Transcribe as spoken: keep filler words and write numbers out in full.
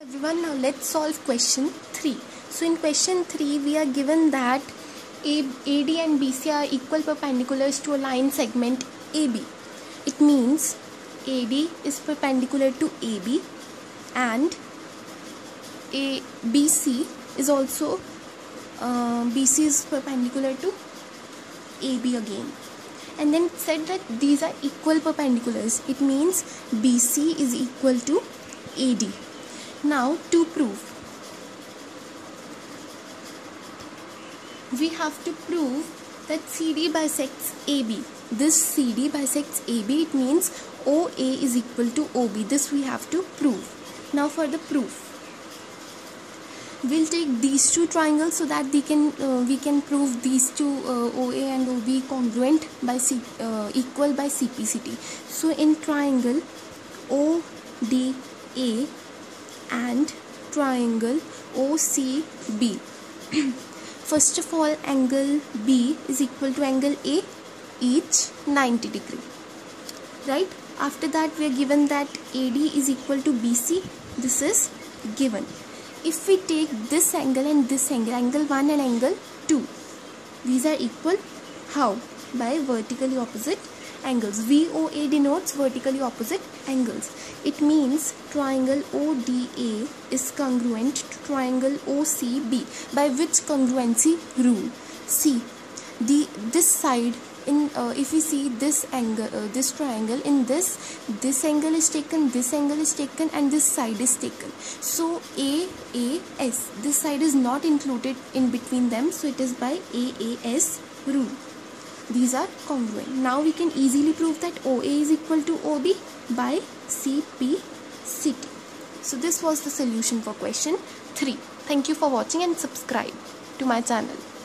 Everyone, now let's solve question three. So in question three we are given that A, AD and B C are equal perpendiculars to a line segment A B. It means A D is perpendicular to A B and A, B C is also uh, B C is perpendicular to A B again. And then it said that these are equal perpendiculars. It means B C is equal to A D. Now to prove, we have to prove that C D bisects A B. This C D bisects A B. It means O A is equal to O B. This we have to prove. Now for the proof, we'll take these two triangles so that we can uh, we can prove these two uh, O A and O B congruent by C, uh, equal by C P C T. So in triangle O D A and triangle O C B, first of all angle B is equal to angle A, each ninety degree, right? After that we are given that A D is equal to B C. This is given. If we take this angle and this angle, angle one and angle two, these are equal. How? By vertically opposite angles. V O A denotes vertically opposite angles. It means triangle O D A is congruent to triangle O C B. By which congruency rule? See, the this side in uh, if we see this angle, uh, this triangle, in this this angle is taken, this angle is taken, and this side is taken. So A A S, this side is not included in between them, so it is by A A S rule. These are congruent. Now we can easily prove that O A is equal to O B by C P C T. So this was the solution for question three. Thank you for watching and subscribe to my channel.